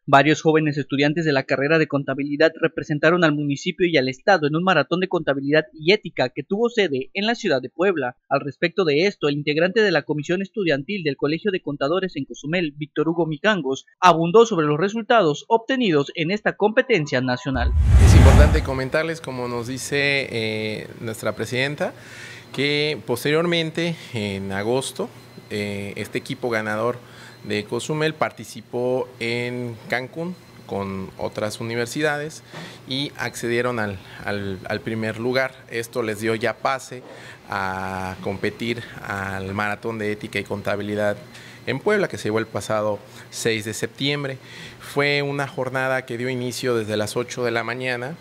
Varios jóvenes estudiantes de la carrera de contabilidad representaron al municipio y al estado en un maratón de contabilidad y ética que tuvo sede en la ciudad de Puebla. Al respecto de esto, el integrante de la comisión estudiantil del Colegio de Contadores en Cozumel, Víctor Hugo Micangos, abundó sobre los resultados obtenidos en esta competencia nacional. Es importante comentarles, como nos dice nuestra presidenta, que posteriormente, en agosto, este equipo ganador de Cozumel participó en Cancún con otras universidades y accedieron al primer lugar. Esto les dio ya pase a competir al Maratón de Ética y Contabilidad en Puebla, que se llevó el pasado 6 de septiembre. Fue una jornada que dio inicio desde las 8 de la mañana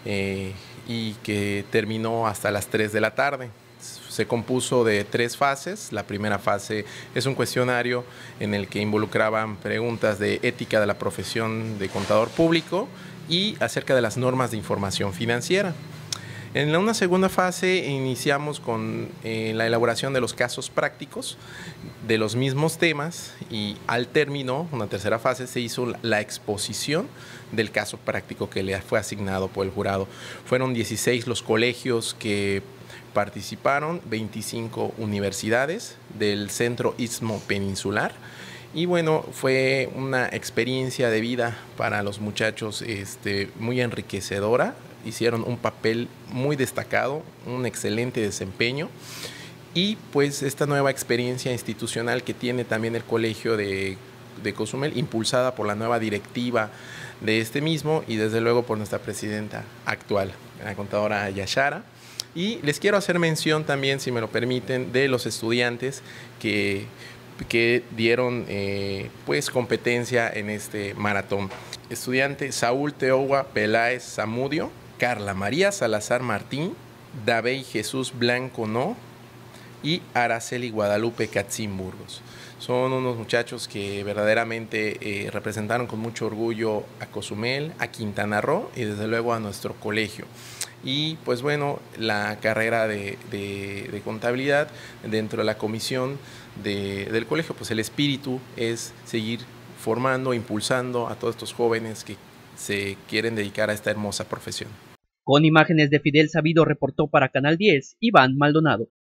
y que terminó hasta las 3 de la tarde. Se compuso de 3 fases. La primera fase es un cuestionario en el que involucraban preguntas de ética de la profesión de contador público y acerca de las normas de información financiera. En una segunda fase iniciamos con la elaboración de los casos prácticos de los mismos temas y al término, una tercera fase, se hizo la exposición del caso práctico que le fue asignado por el jurado. Fueron 16 los colegios que participaron, 25 universidades del Centro Istmo Peninsular. Y bueno, fue una experiencia de vida para los muchachos muy enriquecedora. Hicieron un papel muy destacado, un excelente desempeño. Y pues esta nueva experiencia institucional que tiene también el Colegio de Cozumel, impulsada por la nueva directiva de este mismo y desde luego por nuestra presidenta actual, la contadora Yashara. Y les quiero hacer mención también, si me lo permiten, de los estudiantes que dieron pues competencia en este maratón. Estudiante Saúl Teowa Peláez Zamudio, Carla María Salazar Martín, David Jesús Blanco No y Araceli Guadalupe Catzín Burgos. Son unos muchachos que verdaderamente representaron con mucho orgullo a Cozumel, a Quintana Roo y desde luego a nuestro colegio. Y pues bueno, la carrera de contabilidad dentro de la comisión del colegio, pues el espíritu es seguir formando, impulsando a todos estos jóvenes que se quieren dedicar a esta hermosa profesión. Con imágenes de Fidel Sabido reportó para Canal 10, Iván Maldonado.